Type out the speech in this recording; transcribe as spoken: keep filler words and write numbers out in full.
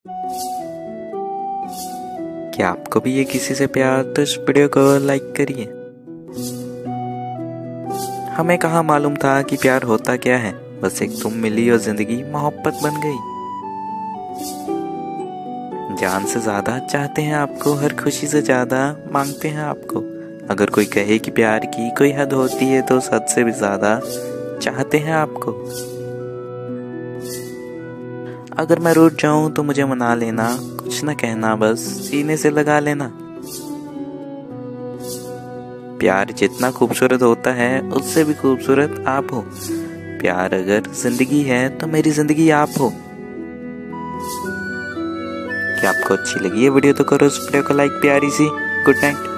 क्या आपको भी ये किसी से प्यार, तो इस वीडियो को लाइक करिए। हमें कहाँ मालूम था कि प्यार होता क्या है। बस एक तुम मिली और जिंदगी मोहब्बत बन गई। जान से ज्यादा चाहते हैं आपको, हर खुशी से ज्यादा मांगते हैं आपको। अगर कोई कहे कि प्यार की कोई हद होती है, तो उस हद से भी ज्यादा चाहते हैं आपको। अगर मैं रूठ जाऊं तो मुझे मना लेना, कुछ न कहना, बस सीने से लगा लेना। प्यार जितना खूबसूरत होता है, उससे भी खूबसूरत आप हो। प्यार अगर जिंदगी है, तो मेरी जिंदगी आप हो। क्या आपको अच्छी लगी ये वीडियो, तो करो इस वीडियो को लाइक प्यारी सी। Good night.